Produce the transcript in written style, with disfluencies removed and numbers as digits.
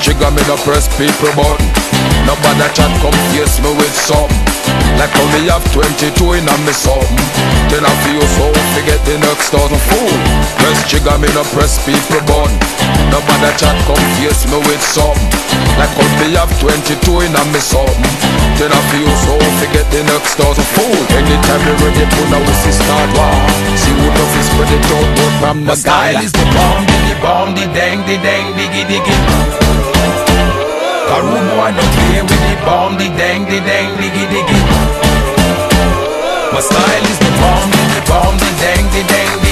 trigger, me no press people button. Nobody chat come face me with something. Like how me have 22 in a me something. Then I feel so forget the next 1,000 fool. Press trigger, me no press people button. Nobody chat come face me with something. Like how me have 22 in a me something. Then I feel so forget the next 1,000 fool. Anytime you ready to now we see start war. See who love is spread it out both from the style is the bomb, the dang, diggy diggy. A room boy don't play with the bomb, the dang, diggy diggy. My style is the bomb, the dang, diggy.